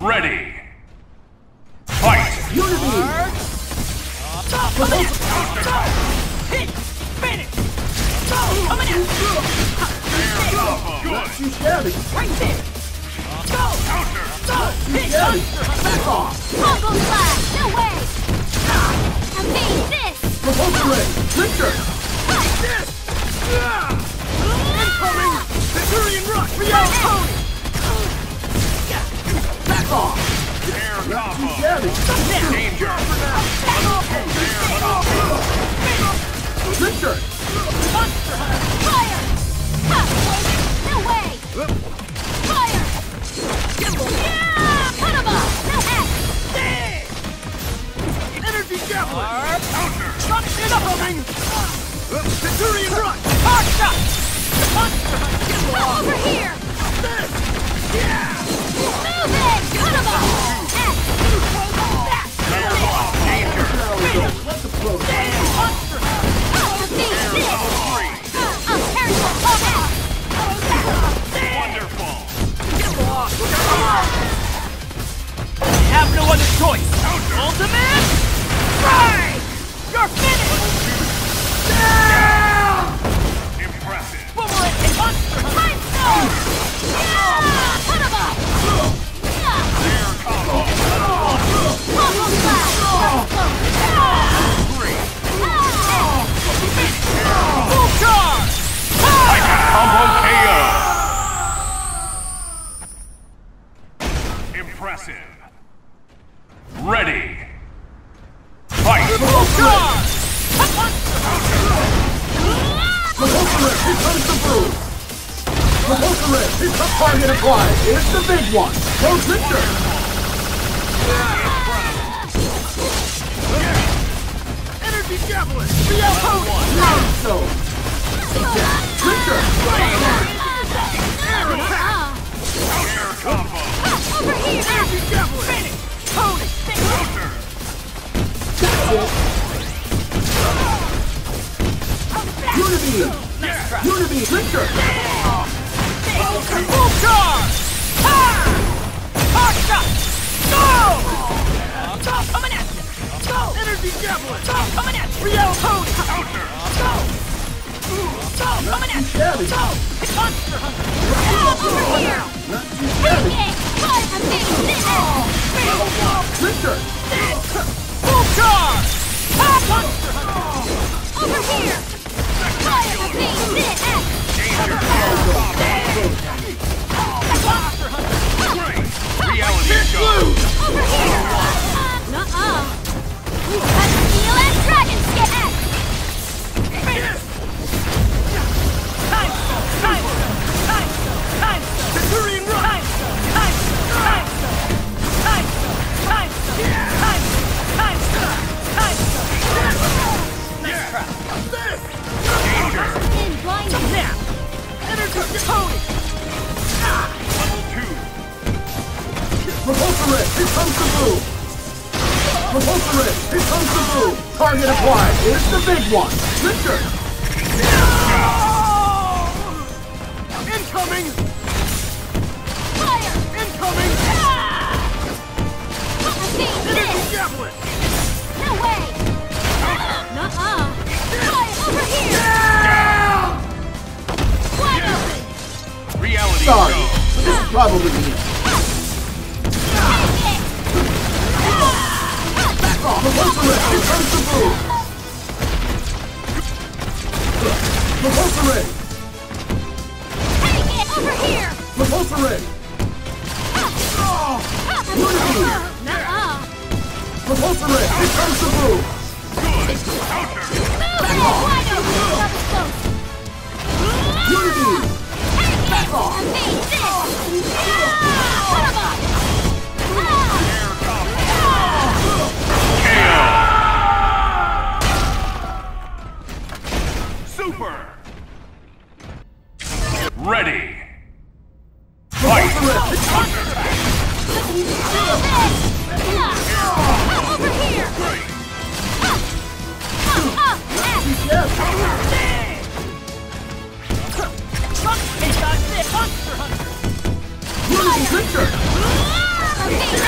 Ready. Fight! Unity! Hit! Finish! Coming out! Not too shabby! Right there! Go! Counter! Hit! Back off! Combo blast! No way! Evade this! Propulsory! Victor! Incoming! Centurion Rush! Real Tony! Back off! Air Not too combo! shabby! Danger! Victor! Monster Hunter! Fire! Ha! No way! Fire! Gimbal! Yeah! Carnival! No X! Energy Javelin! Counter! Shot incoming! Centurion Rush! Hard shot! Monster Hunter! Gimbal! Over here! Yeah! Move it! Carnival! X! Danger! Let the flow! Monster Hunter! Evade this! Three! I'll carry your X! Wonderful! Gimbal off! You have no other choice! Ultimate! Strike! You're finished! Impressive! Boomerang and Monster Hunter! Time stone! Yeah! Carnival! Yeah! Air combo! Combo blast! Three! Full charge! Like a combo KO! Impressive! Ready! Fight! Full charge! Monster Propulsory! Here comes the boom! Propulsory! It's a target acquired! It's the big one! Go Victor! Energy Javelin! Real Tony! Now so! Victor! Air combo! Over here! Energy Javelin! Finish! Tony! Counter! That's it! Unity! Unity! Victor! Full charge! Ha! Hard shot! Go! Coming at you! Go! Energy Javelin! Coming at you! Real Tony! Counter! Go! Coming at you! Shabby! Go! Hit Monster Hunter! Over here! Not too shabby! Victor! Full charge! Ha! Monster Hunter! Over here! Fire! Evade this! Danger! Monster Hunter! Great! Reality show! Over here! Nuh-uh! Steel and Dragon Skip! Time stone! Time stone! Time stone! Time stone! Centurion Rush! Time stone! Time stone! Time stone! Time stone! Time stone! Time stone! Time stone! Time stone! Nice try! Danger! In blinding! Now! Energy Tony! Level 2! Propulsory! Here comes the boom! Propulsory! Here comes the boom! Target acquired! It's the big one! Victor! Incoming! Fire! Incoming! Evade Energy this! Javelin! No way! Nuh-uh! Fire! Over here! Wide open! Reality Sorry, show! but this is probably me. Take it! Propulsory! Here comes the boom! Propulsory! Take it! Over here! Propulsory! Unity! Nuh-uh! Propulsory! Here comes the boom! Good! Counter! Move it! Wide open! Double close! Unity! Take it! Evade this! Carnival! Air combo! KO! Super! Ready! Fight! Over here! Great! Yes! Monster Hunter! Unity Victor! Evade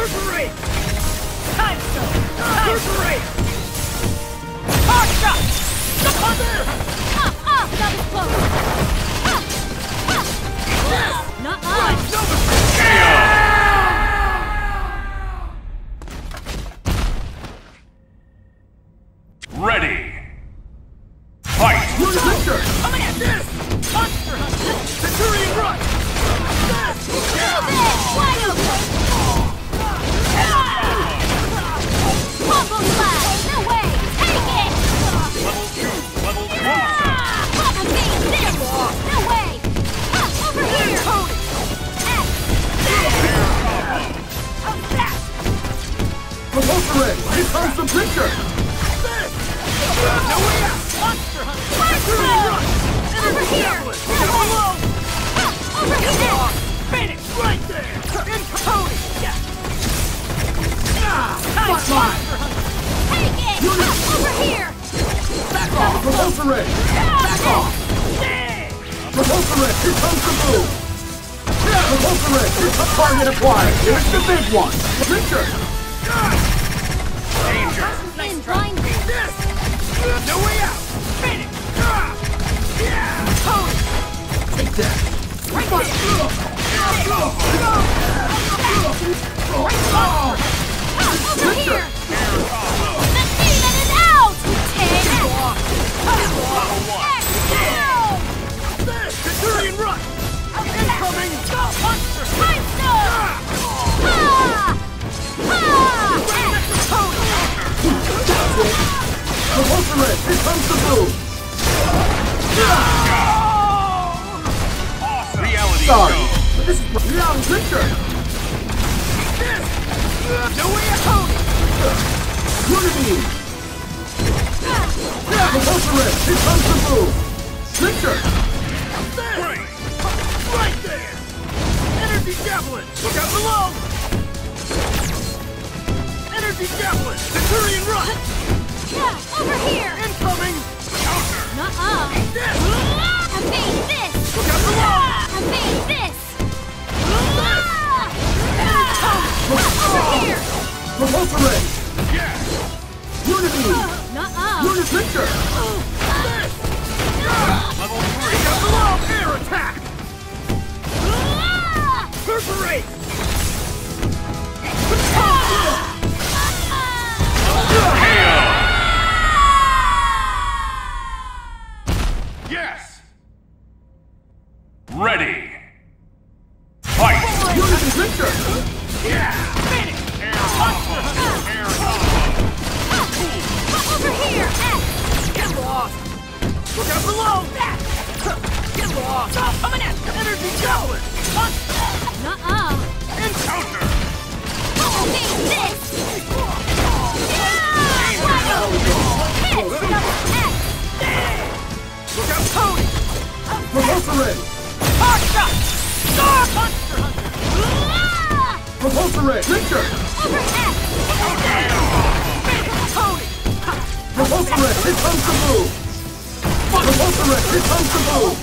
Perforate! Time stone! Perforate! Hard shot! Jump on there! That was close. Right, Ready. Fight. You're the victor! coming at this! Monster Hunter! Centurion Rush! This! Wide open. Combo slash. No way. Take it. Level 2. Level 3. I'm being this. No way. Over here. Propulsorate! Here comes the victor! No way out! Monster Hunter! Centurion Rush! Over here. No way. Over here. Finish! Right there! In Cody! Spot line! Take it. Over here. Back off! Propulsorate! Back off! Propulsorate! Here comes the move! Propulsorate! Here comes target acquired! Here's the big one! Victor! Danger. In blind. No way out! Finish! Cody! Take that! Right Fight! Over Victor! here. The demon is out. Take it. Centurion Rush! Incoming! Monster! Time stone. Propulsorate! Here comes the move! Reality Sorry, show. but this is Leon Victor! No way out! Unity! Propulsorate! Here comes the move! Victor! Great! Right there! Energy Javelin! Look out below! Energy Javelin! Centurion Rush! Over here. Incoming! Nuh-uh. This! I'm being this. Look out below! I'm being this. Over here. Propulsorate! Yes. Unity! Nuh-uh. Unit Victor! Level 3. Look out below! Air attack! Perforate! Yes. Ready. Fight. Unity Victor! Finish! Air combo. Air combo. Over here. Get lost! Look out below! Get lost! Stop coming at you! Energy Javelin! Nuh-uh. Encounter. I'm being this. Wide open. Hit. Look out, Cody! Propulsorate! Hard shot! Star Monster Hunter! Propulsorate! Victor! Over X. Finish, Cody! Propulsorate! Here comes the move! Propulsorate! Here comes the move!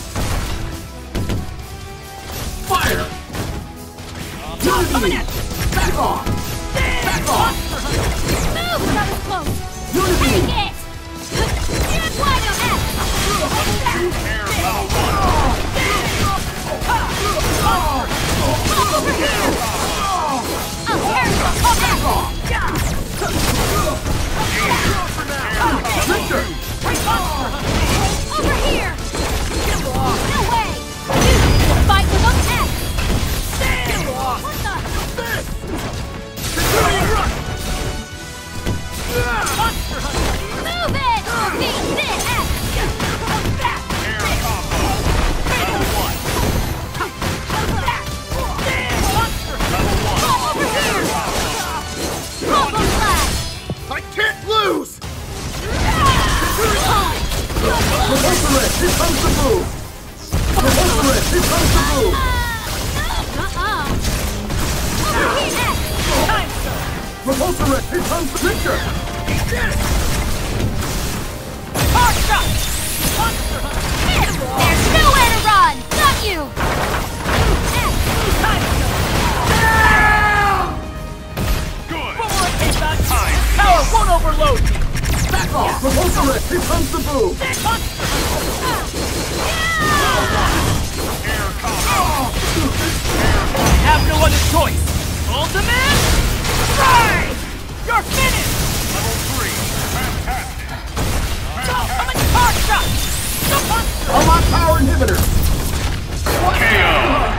Fire! Unity! Back off! Back off! Move. That was close. Unity! Take it. Wide open. Air combo. Over here. I'll tear you apart. Victor! Over here. No way. You need to fight with us X. What the? Move it. Beat this X. Air combo. Level 1. Over here. Combo slash. I can't lose! Propulsorate! Here comes the move! Propulsorate! Here comes the move! Over here X. Propulsorate! Here comes the Victor! Hard shot! Monster Hunter! There's nowhere to run. Got you. X. overload me! Back off! Repulsor! Here comes the boom! Air combo. I have no other choice! Ultimate strike! You're finished! Level 3. Fantastic. Go! Come in! Hard shot! The monster! Unlock power inhibitor! KO.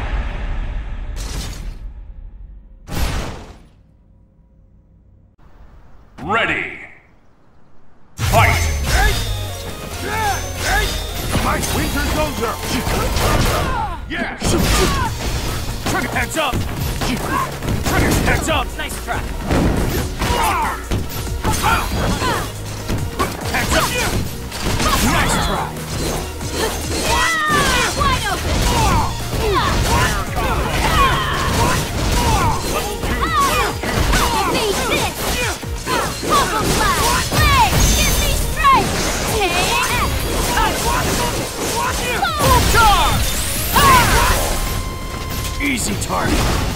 Ready. Fight. My winter soldier. Yes. Trigger heads up! Trigger heads up! Nice try! Heads up! Nice try! Wide open! Give me this! Bubble blast! Leg! Give me strength! Easy target!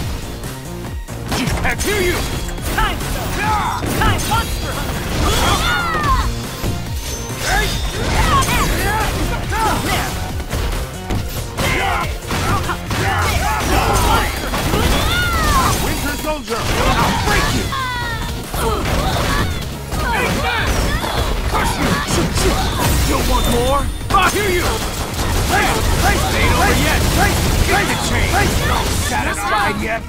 I hear you! Time stone! Time monster Winter soldier. I'll break you! Crush you! Still want more? I hear you! Ain't over yet! Get the chain! Satisfied yet?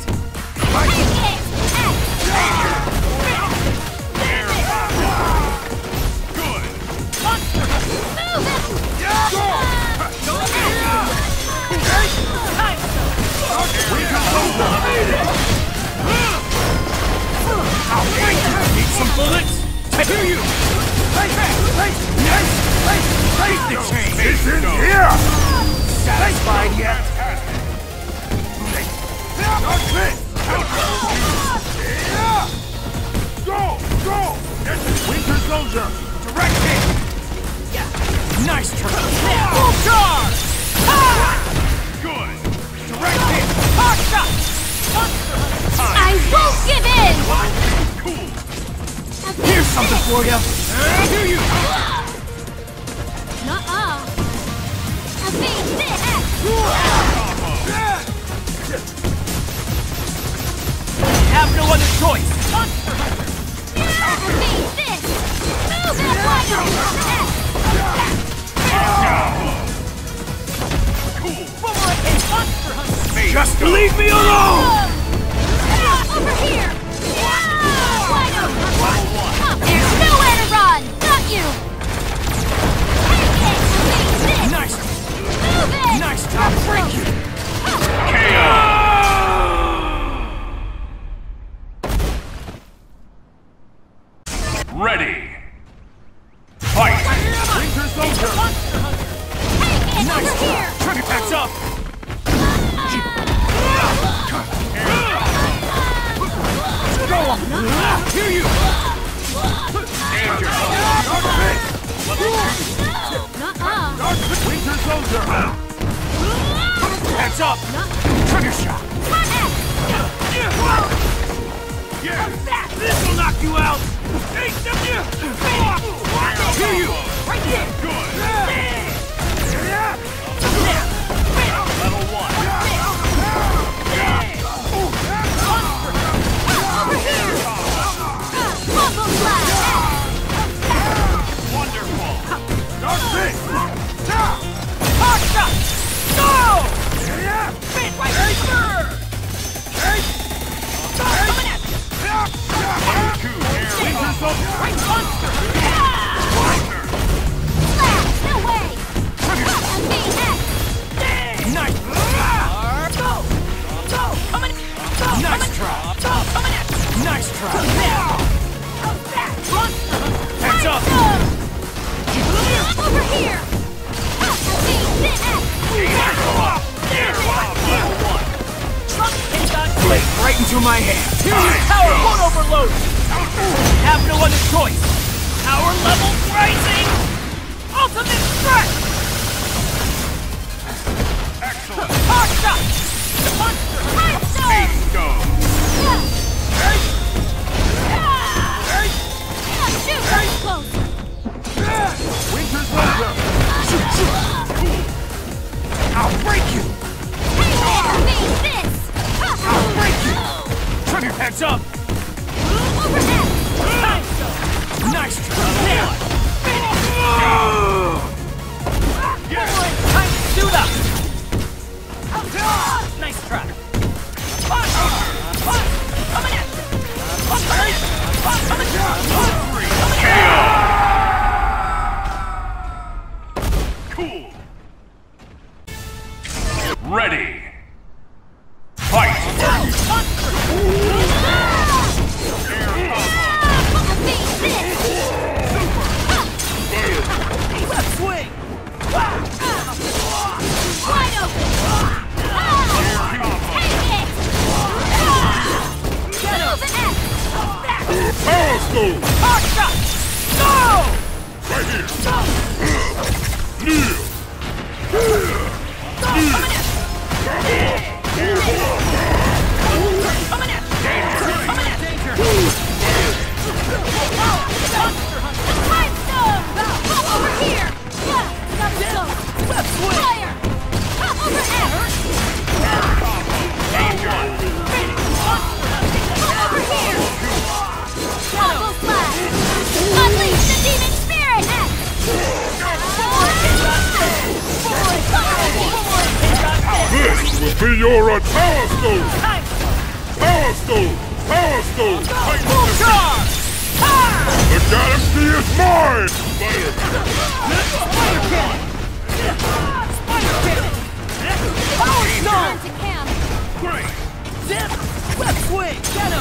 I'll break you! Need some bullets? I hear you! Take the chain! It's in here. Satisfied yet? Go! Go! Winter soldier. Direct hit! Nice try! Full charge! Good. Direct hit! Hard shot! I won't give in! Cool. Here's something for you! I hear you! Nuh-uh. A big this! Have no other choice! A big this! Move it! Wide open! Just leave me alone! Over here! Wide open! There's nowhere to run! Not you! Nice! Move it! Nice to break you! KO. Ready. Fight. Winter soldier. Nice! Over here! Trigger packs up! Go on! Hear you! Danger. Nuh-uh. Winter soldier. Heads up! Trigger shot! Yes. This will knock you out! Hear you! Right here. Good. Level 1. Bubble blast! Wonderful. Hard shot! Go! Spin right here! Coming at you! Winter soldier. Right monster! Slash! No way! A big X! Nice! Go! Go! Coming! Go! Nice try! Go! Coming at you! Nice try! Monster! Heads up! Over here! A big X! Blade right into my hand! Here you power won't overload! Have no other choice! Power level rising! Ultimate strike! Excellent. Hard shot! Monster! Speed stone. Over X! Time stone! Nice try! Time to suit up! Nice try! Coming in! Cool. Ready. Fight. Left swing! Wide open! Take it! Move it X! Power stone. Hard shot! Go! Right here. Kneel. Coming in! Coming in! Danger! Time stone! Come over here! Another stone! Left swing! Fire! Over X! Come over here! Combo slash! Unleash the demon spirit! X! This will be your power stone. Time! Power stone. Power stone. Full charge! The galaxy is mine. Spider cannon! Spider cannon! Power stone! To Cam. Great. Zip! Left swing! Shadow!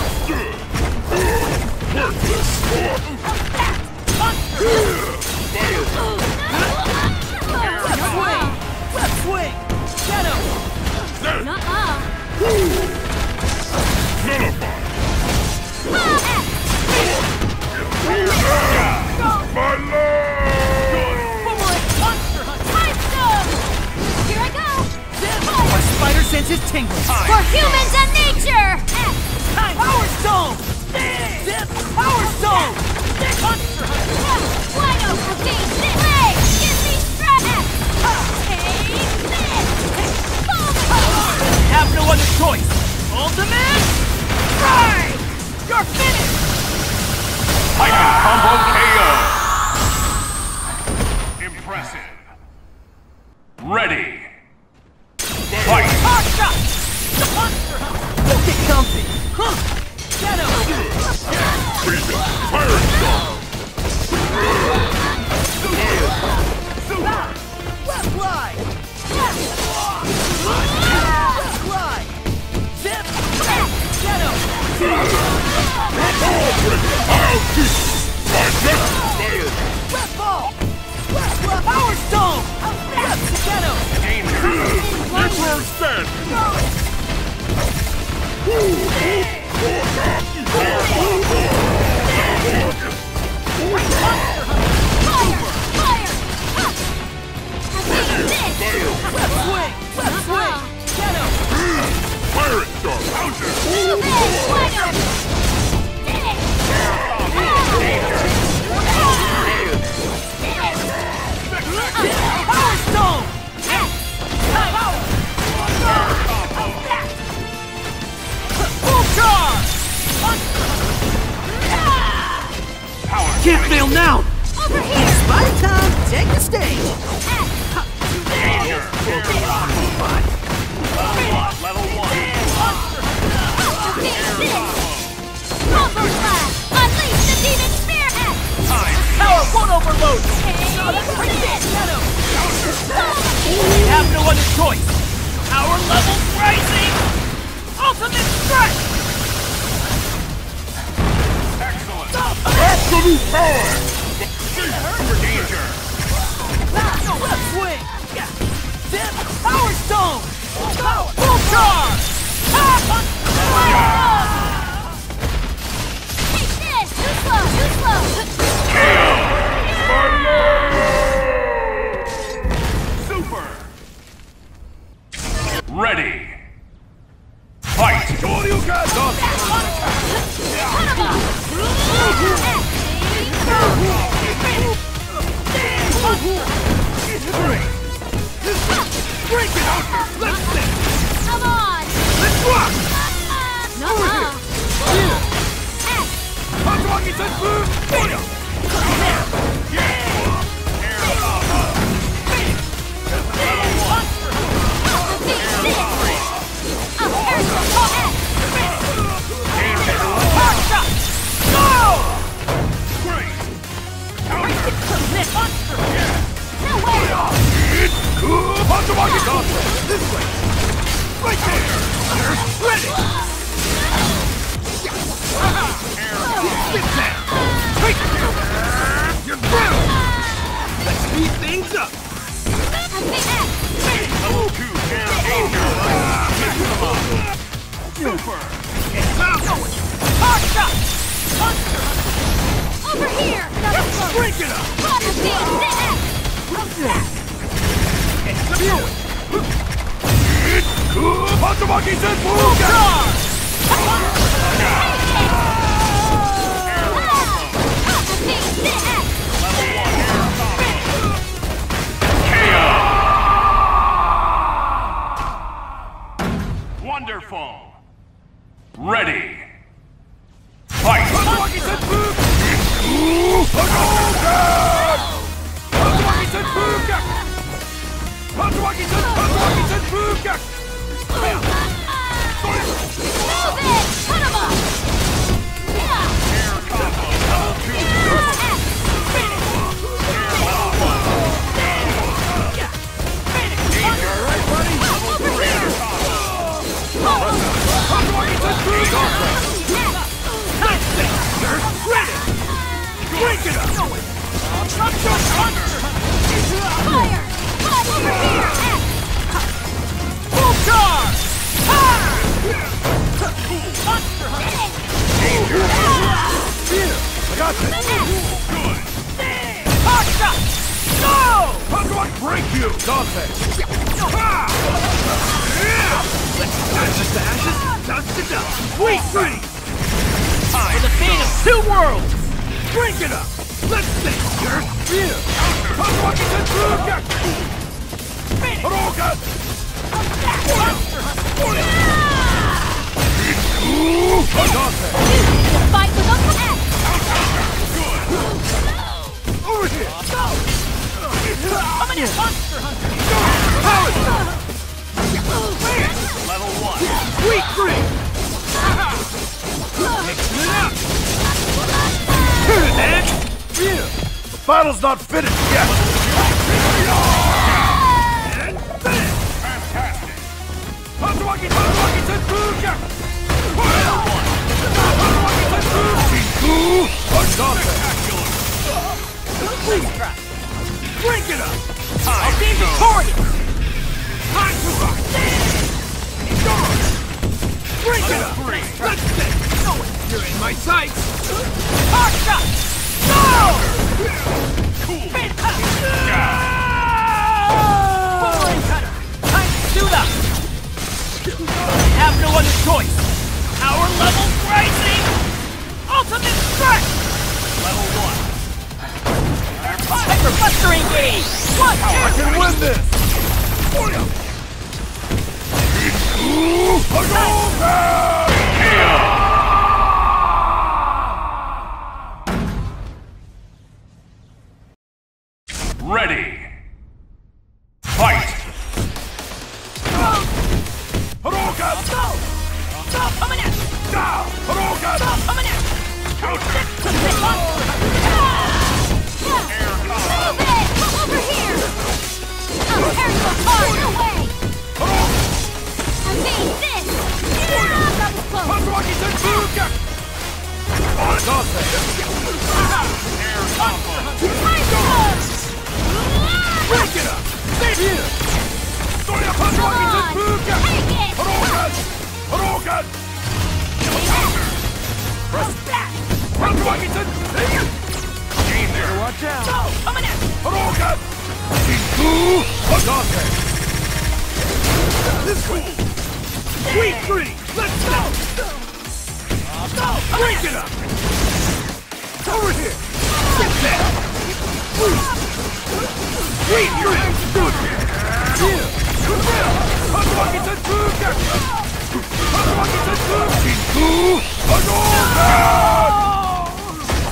Left swing! Left swing! Shadow! Nuh-uh. Nullify. X! My lord. Forward! Monster Hunter! Time stone! Here I go! My spider sense is tingling! For humans and nature! X! Time! Power stone! Zip! Power stone! Monster Hunter! Wide open face! Play! Give me stress! X! Take this! Have no other choice! Ultimate! Strike! You're finished! Titan combo KO. Impressive. Ready. Fight. Hard shot! The Monster Hunter! Don't get comfy! Huh! Shadow! Pirate Star. Left glide! Left glide! Zip! Shadow! I'll keep my death. Left ball! Left power stone! Left shadow! Emperor stand. Left swing! Left swing! Shadow! Pirate Star. Counter. Power stone! Full charge! Can't fail now! Over here! Spider time! Take the stage! Level 1. Combo slash! Unleash the demon spear X! Time. Power won't overload! Take this! We have no other choice! Power level rising! Ultimate strike! Excellent. Absolute power! Danger. Left swing! Zip! Power stone! Full charge! Take this! Too slow! Too slow! Super. Ready. Fight. Come on! Let's rock. No! Over here! Break it up! Wonderful. Ready. Fight. Break you! Doghead! Ashes to ashes, dust to dust! Sweet free! For the fate of two worlds! Drink it up! Let's think! Jerk! Yeah! Hadouken! Fight with Uncle X! Over here! Coming in! Monster Hunter! Level 1. Sweet green! Mixing it up! Hit it, man! Yeah! The battle's not finished yet! And finish! Fantastic. Hadouken! Spectacular! Drink it up! I'll be victorious! Time to rock! Drink it up! Let's think! You're in my sights! Hard shot! Go! Cool. Bowling cutter! Time to suit up! I have no other choice! Power level rising! Ultimate strike! Level 1. Hyperbuster engage! 1, 2, I can win this! Ready. Fight. Hadouken! Go! Coming in! Hadouken! Coming in! Over here! I'll carry your car your way! I mean this! That was close! Break it up! Stay here! Hadouken! Press back! Hadouken! Danger. Watch out! Coming in! Hadouken! Hadouken! This way! Sweet green! Let's go! Break it up! Over here! Get that! Sweet green! Good! Here! Hadouken! Hadouken!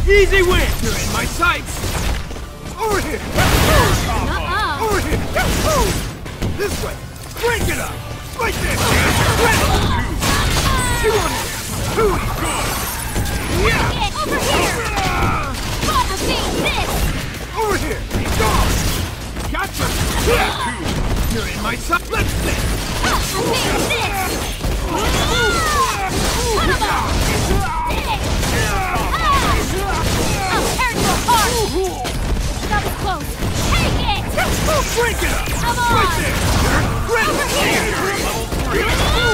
Easy win! You're in my sights! Over here! Over here! This way! Break it up! Like this! She won it! Too good! Yeah! Over here! Prophecy this! Over here! Gone! Gotcha! Yeah! You're in my sight! Let's sit! Prophecy this! Cannonball! I'll tear you apart! That was close! Take it! Break it up! Come on! Right there! Over here!